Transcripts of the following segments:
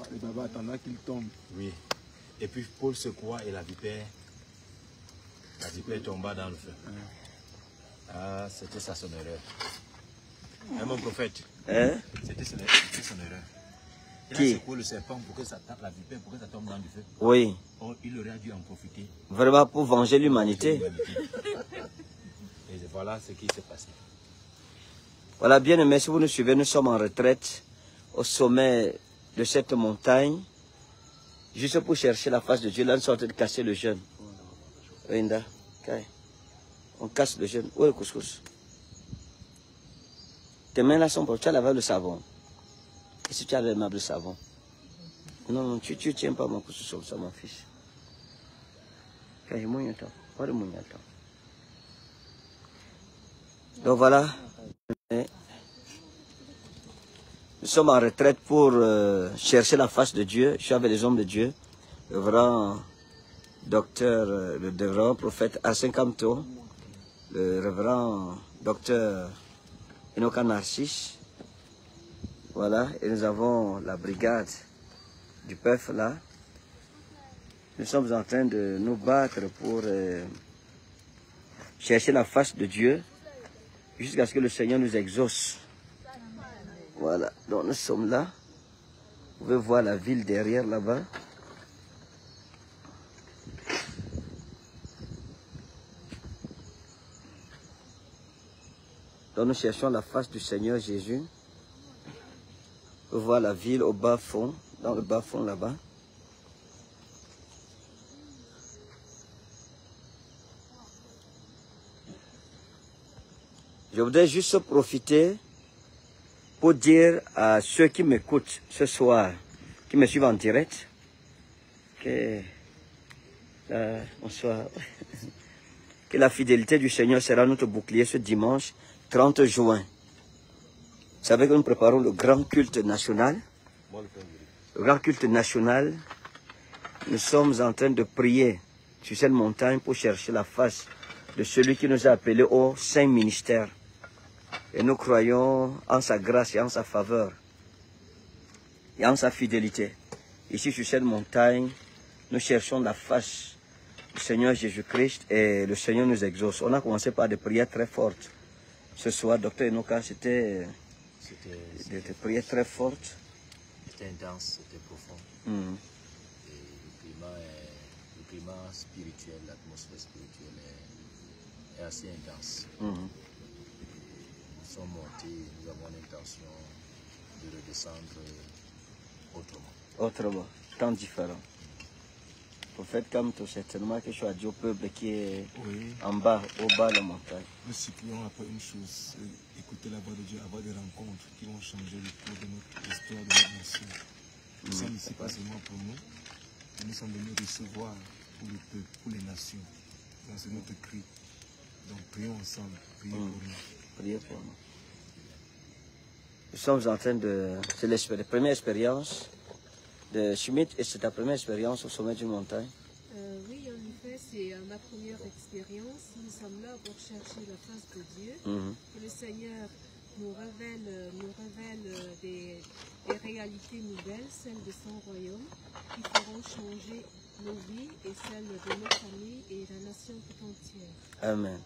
Le baba attendant qu'il tombe. Oui. Et puis Paul secoua et la vipère tomba dans le feu. Ah, c'était ça son erreur. Hein, mon prophète? Hein? C'était son erreur. Il a secoué le serpent pour que ça tape la vipère, pour que ça tombe dans du feu. Oui. Oh, il aurait dû en profiter. Vraiment pour venger l'humanité. Et voilà ce qui s'est passé. Voilà, bien aimés, si vous nous suivez, nous sommes en retraite au sommet de cette montagne, juste pour chercher la face de Dieu. Là, nous sommes en train de casser le jeûne. Rinda, on casse le jeûne. Où est le couscous? Tes mains là sont pour tu as lavé le savon. Et si tu as l'aimable savon? Non, non, tu tiens pas mon couscous comme ça, mon fils. Donc voilà. Nous sommes en retraite pour chercher la face de Dieu. Je suis avec les hommes de Dieu. Le révérend docteur, le révérend prophète Arsène Camto, le révérend docteur Enoka Narcisse. Voilà, et nous avons la brigade du PEF là. Nous sommes en train de nous battre pour chercher la face de Dieu jusqu'à ce que le Seigneur nous exauce. Voilà, donc nous sommes là. Vous pouvez voir la ville derrière là-bas. Donc nous cherchons la face du Seigneur Jésus. Vous pouvez voir la ville au bas fond, dans le bas fond là-bas. Je voudrais juste profiter pour dire à ceux qui m'écoutent ce soir, qui me suivent en direct, que, bonsoir, que la fidélité du Seigneur sera notre bouclier ce dimanche 30 juin. Vous savez que nous préparons le grand culte national. Le grand culte national, nous sommes en train de prier sur cette montagne pour chercher la face de celui qui nous a appelés au saint ministère. Et nous croyons en sa grâce et en sa faveur et en sa fidélité. Ici sur cette montagne, nous cherchons la face du Seigneur Jésus-Christ et le Seigneur nous exauce. On a commencé par des prières très fortes. Ce soir, docteur Enoka, c'était des prières très fortes. C'était intense, c'était profond. Et le climat spirituel, l'atmosphère spirituelle est assez intense. Nous sommes montés, nous avons l'intention de redescendre autrement. Autrement, tant différent. Prophète Camto, certainement que je as dit au peuple qui est en bas, au bas de la montagne. Nous supplions après une chose, écouter la voix de Dieu, avoir des rencontres qui vont changer le cours de notre histoire, de notre nation. Nous sommes ici pas seulement pour nous, mais nous sommes venus recevoir pour le peuple, pour les nations. Donc c'est notre cri. Donc prions ensemble, prions pour nous. Priez pour nous. Nous sommes en train de... C'est la première expérience de Schmidt et c'est ta première expérience au sommet d'une montagne? Oui, en effet, c'est ma première expérience. Nous sommes là pour chercher la face de Dieu. Que le Seigneur nous révèle des réalités nouvelles, celles de son royaume, qui feront changer nos vies et celles de nos familles et la nation tout entière. Amen.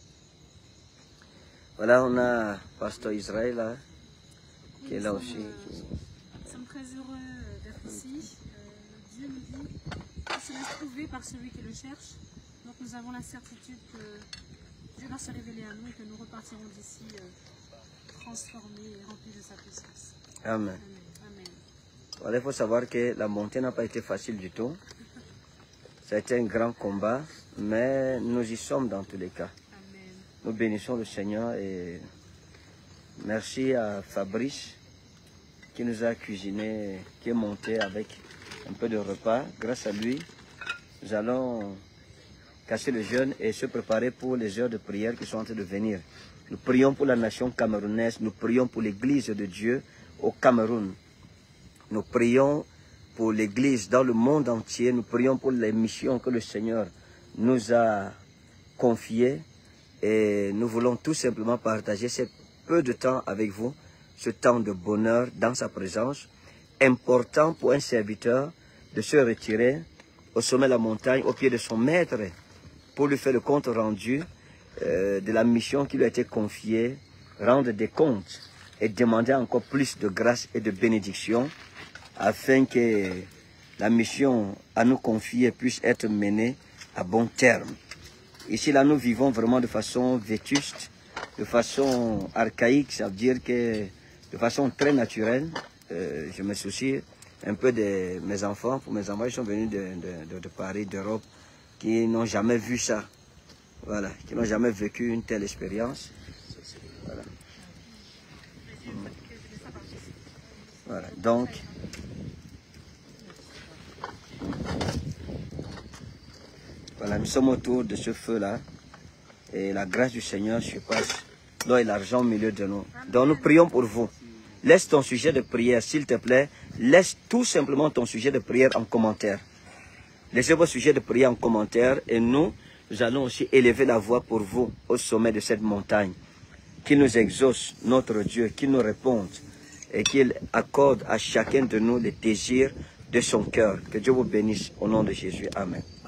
Voilà, on a Pasteur Israël là, qui est là aussi. Nous sommes très heureux d'être ici. Dieu nous dit qu'il se laisse trouver par celui qui le cherche. Donc nous avons la certitude que Dieu va se révéler à nous et que nous repartirons d'ici transformés et remplis de sa puissance. Amen. Amen. Voilà, il faut savoir que la montée n'a pas été facile du tout. Ça a été un grand combat, mais nous y sommes dans tous les cas. Amen. Nous bénissons le Seigneur et merci à Fabrice qui nous a cuisiné, qui est monté avec un peu de repas. Grâce à lui, nous allons casser le jeûne et se préparer pour les heures de prière qui sont en train de venir. Nous prions pour la nation camerounaise, nous prions pour l'église de Dieu au Cameroun. Nous prions pour l'église dans le monde entier, nous prions pour les missions que le Seigneur nous a confiées et nous voulons tout simplement partager ce peu de temps avec vous, ce temps de bonheur dans sa présence important pour un serviteur de se retirer au sommet de la montagne, au pied de son maître, pour lui faire le compte rendu de la mission qui lui a été confiée, rendre des comptes et demander encore plus de grâce et de bénédiction afin que la mission à nous confier puisse être menée à bon terme. Ici, là, nous vivons vraiment de façon vétuste, de façon archaïque, ça veut dire que de façon très naturelle. Je me soucie un peu de mes enfants. Pour mes enfants, ils sont venus de Paris, d'Europe, qui n'ont jamais vu ça. Voilà, qui n'ont jamais vécu une telle expérience. Voilà. Voilà, donc... Voilà, nous sommes autour de ce feu-là. Et la grâce du Seigneur surpasse l'or et l'argent au milieu de nous. Donc nous prions pour vous. Laisse ton sujet de prière, s'il te plaît. Laisse tout simplement ton sujet de prière en commentaire. Laissez vos sujets de prière en commentaire. Et nous allons aussi élever la voix pour vous au sommet de cette montagne. Qu'il nous exauce, notre Dieu, qu'il nous réponde. Et qu'il accorde à chacun de nous les désirs de son cœur. Que Dieu vous bénisse au nom de Jésus. Amen.